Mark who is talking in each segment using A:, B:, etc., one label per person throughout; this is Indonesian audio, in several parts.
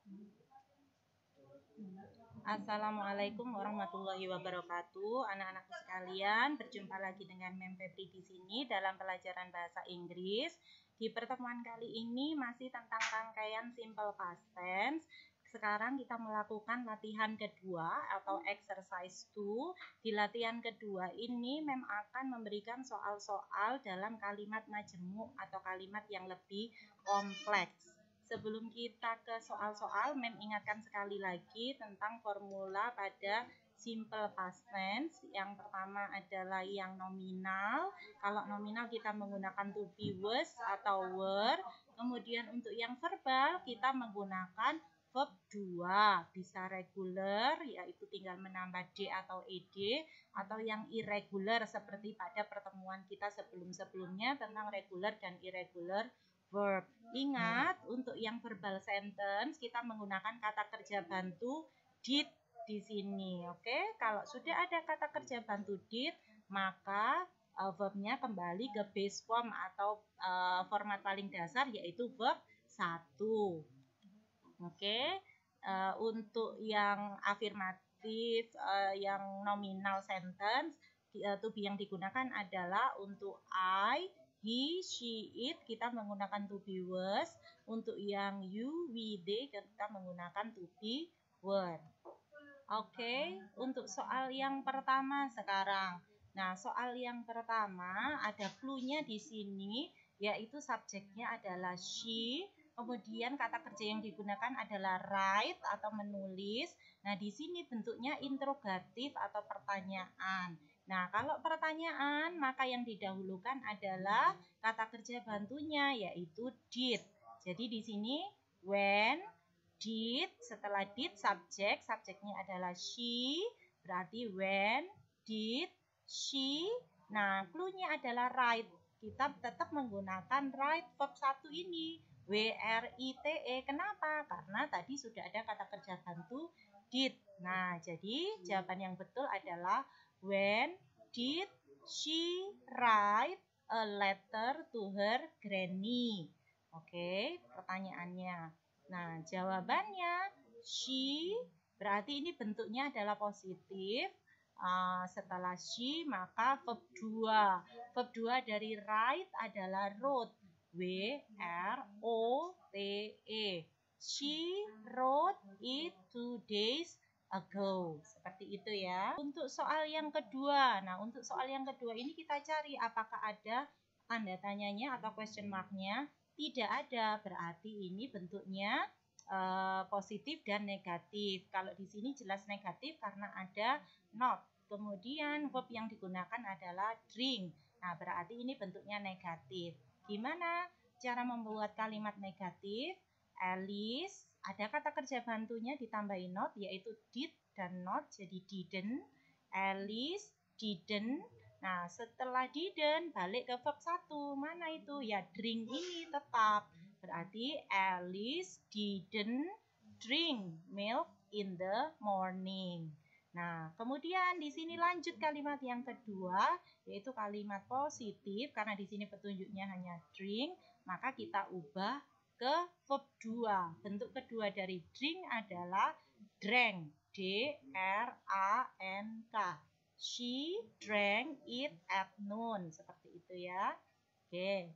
A: Assalamualaikum warahmatullahi wabarakatuh. Anak-anakku sekalian, berjumpa lagi dengan Mem Febri di sini dalam pelajaran bahasa Inggris. Di pertemuan kali ini masih tentang rangkaian simple past tense. Sekarang kita melakukan latihan kedua atau exercise 2. Di latihan kedua ini Mem akan memberikan soal-soal dalam kalimat majemuk atau kalimat yang lebih kompleks. Sebelum kita ke soal-soal, Mem ingatkan sekali lagi tentang formula pada simple past tense. Yang pertama adalah yang nominal. Kalau nominal kita menggunakan to be, was atau were. Kemudian untuk yang verbal kita menggunakan verb 2. Bisa regular, yaitu tinggal menambah d atau ed, atau yang irregular seperti pada pertemuan kita sebelum-sebelumnya tentang regular dan irregular verb. Ingat, untuk yang verbal sentence kita menggunakan kata kerja bantu did di sini. Oke, kalau sudah ada kata kerja bantu did, maka verbnya kembali ke base form atau format paling dasar, yaitu verb 1. Oke, untuk yang afirmatif, yang nominal sentence, to be yang digunakan adalah untuk I, he, she, it kita menggunakan to be was. Untuk yang you, we, they kita menggunakan to be were. Oke, untuk soal yang pertama sekarang. Nah, soal yang pertama ada clue-nya di sini, yaitu subjeknya adalah she. Kemudian kata kerja yang digunakan adalah write atau menulis. Nah, di sini bentuknya interrogatif atau pertanyaan. Nah, kalau pertanyaan, maka yang didahulukan adalah kata kerja bantunya, yaitu did. Jadi di sini when, did, setelah did subjek, subjeknya adalah she, berarti when, did, she. Nah, clue-nya adalah write. Kita tetap menggunakan write verb 1 ini. W-R-I-T-E. Kenapa? Karena tadi sudah ada kata kerja bantu did. Nah, jadi jawaban yang betul adalah when did she write a letter to her granny? Oke, pertanyaannya. Nah, jawabannya she, berarti ini bentuknya adalah positif. Setelah she, maka verb 2. Verb 2 dari write adalah wrote. W-R-O-T-E. She wrote it 2 days ago. Seperti itu ya. Untuk soal yang kedua. Nah, untuk soal yang kedua ini kita cari apakah ada tanda tanyanya atau question mark-nya. Tidak ada. Berarti ini bentuknya positif dan negatif. Kalau di sini jelas negatif karena ada not. Kemudian verb yang digunakan adalah drink. Nah, berarti ini bentuknya negatif. Gimana cara membuat kalimat negatif? Alice, ada kata kerja bantunya ditambahin not, yaitu did dan not, jadi didn't. Alice didn't. Nah, setelah didn't, balik ke verb 1. Mana itu? Ya, drink ini tetap. Berarti Alice didn't drink milk in the morning. Nah, kemudian di sini lanjut kalimat yang kedua, yaitu kalimat positif. Karena di sini petunjuknya hanya drink, maka kita ubah ke verb 2. Bentuk kedua dari drink adalah drank. D-R-A-N-K. She drank it at noon. Seperti itu ya. Oke.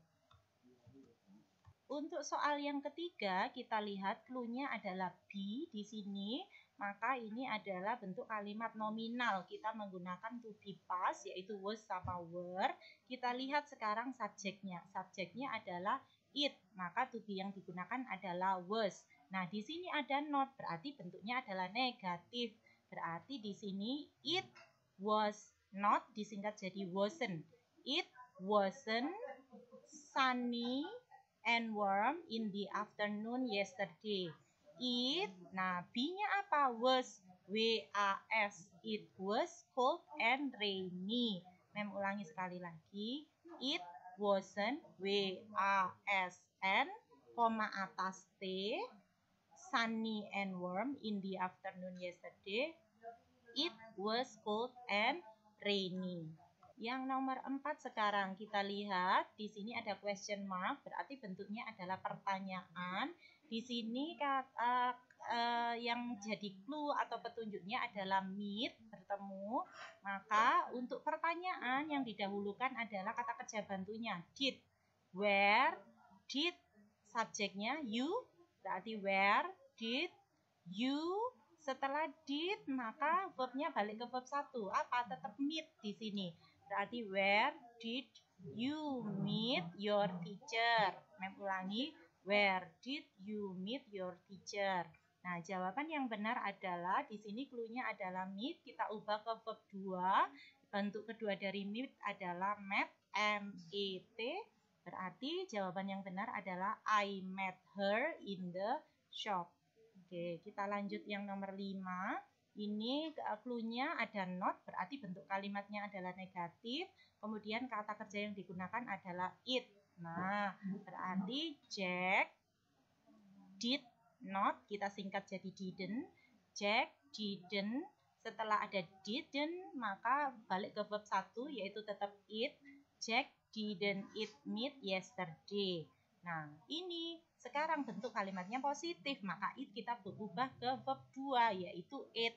A: Untuk soal yang ketiga, kita lihat clue-nya adalah be di sini. Maka ini adalah bentuk kalimat nominal. Kita menggunakan to be past, yaitu was sama were. Kita lihat sekarang subjeknya. Subjeknya adalah it. Maka to be yang digunakan adalah was. Nah, di sini ada not, berarti bentuknya adalah negatif. Berarti di sini it was not disingkat jadi wasn't. It wasn't sunny and warm in the afternoon yesterday. It, nah B-nya apa? Was, W-A-S. It was cold and rainy. Mem ulangi sekali lagi. It wasn't, W-A-S-N, koma atas T, sunny and warm in the afternoon yesterday. It was cold and rainy. Yang nomor 4 sekarang kita lihat di sini ada question mark, berarti bentuknya adalah pertanyaan. Di sini kata yang jadi clue atau petunjuknya adalah meet, bertemu. Maka untuk pertanyaan yang didahulukan adalah kata kerja bantunya did. Where did, subjeknya you, berarti where did you. Setelah did maka verbnya balik ke verb 1. Apa? Tetap meet di sini. Berarti where did you meet your teacher? Mem ulangi, where did you meet your teacher? Nah, jawaban yang benar adalah di sini clue-nya adalah meet, kita ubah ke verb 2. Bentuk kedua dari meet adalah met, M-E-T. Berarti jawaban yang benar adalah I met her in the shop. Oke, kita lanjut yang nomor 5. Ini clue-nya ada not, berarti bentuk kalimatnya adalah negatif. Kemudian kata kerja yang digunakan adalah it. Nah, berarti Jack did not, kita singkat jadi didn't. Jack didn't. Setelah ada didn't, maka balik ke verb 1, yaitu tetap it. Jack didn't eat meat yesterday. Nah, ini sekarang bentuk kalimatnya positif, maka it kita berubah ke verb 2, yaitu ate,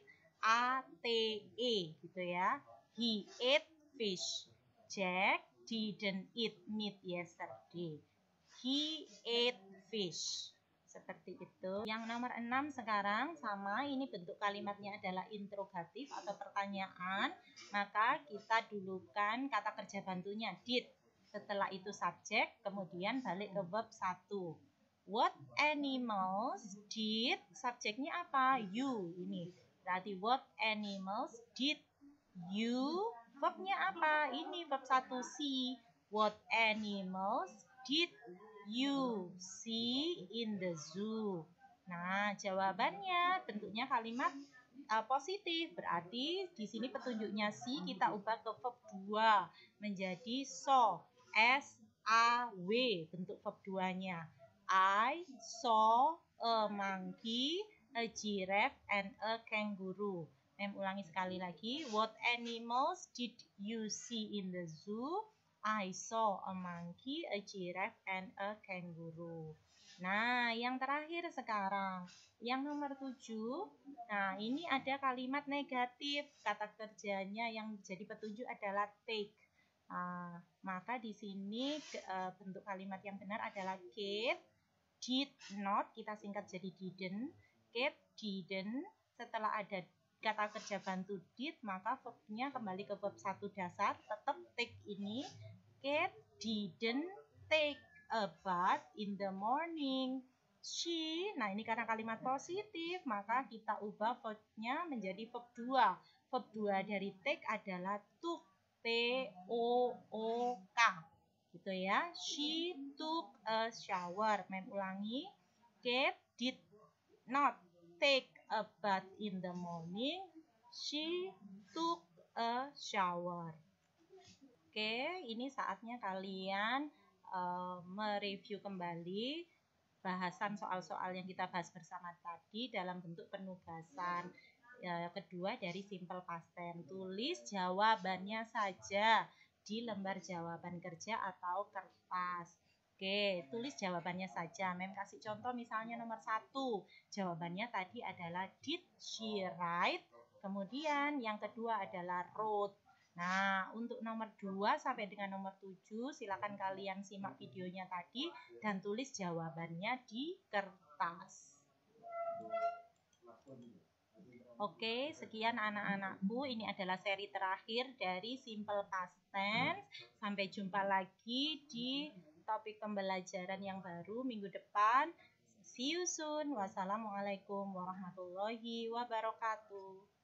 A: A-T-E, gitu ya. He ate fish. Jack didn't eat meat yesterday. He ate fish. Seperti itu. Yang nomor 6 sekarang sama, ini bentuk kalimatnya adalah interrogatif atau pertanyaan. Maka kita dulukan kata kerja bantunya did. Setelah itu subjek, kemudian balik ke verb 1. What animals did, subjeknya apa? You. Ini berarti what animals did you, verbnya apa? Ini verb 1 see. What animals did you see in the zoo? Nah, jawabannya bentuknya kalimat positif. Berarti di sini petunjuknya see kita ubah ke verb 2 menjadi saw. S-A-W bentuk verb 2-nya. I saw a monkey, a giraffe, and a kangaroo. Ulangi sekali lagi. What animals did you see in the zoo? I saw a monkey, a giraffe, and a kangaroo. Nah, yang terakhir sekarang. Yang nomor 7. Nah, ini ada kalimat negatif. Kata kerjanya yang jadi petunjuk adalah take. Maka di sini bentuk kalimat yang benar adalah Kate did not, kita singkat jadi didn't. Kate didn't. Setelah ada kata kerja bantu did, maka verbnya kembali ke verb 1 dasar, tetap take ini. Kate didn't take a bath in the morning. She, nah ini karena kalimat positif, maka kita ubah verbnya menjadi verb 2. Verb 2 dari take adalah took, T-O-O-K. Gitu ya. She took a shower. Ulangi. Kate did not take a bath in the morning. She took a shower. Oke, ini saatnya kalian mereview kembali bahasan soal-soal yang kita bahas bersama tadi dalam bentuk penugasan kedua dari simple past tense. Tulis jawabannya saja di lembar jawaban kerja atau kertas. Oke, tulis jawabannya saja. Mem kasih contoh misalnya nomor 1. Jawabannya tadi adalah did she write? Kemudian yang kedua adalah wrote. Nah, untuk nomor 2 sampai dengan nomor 7, silakan kalian simak videonya tadi dan tulis jawabannya di kertas. Oke, sekian anak-anakku. Ini adalah seri terakhir dari Simple Past Tense. Sampai jumpa lagi di topik pembelajaran yang baru minggu depan. See you soon. Wassalamualaikum warahmatullahi wabarakatuh.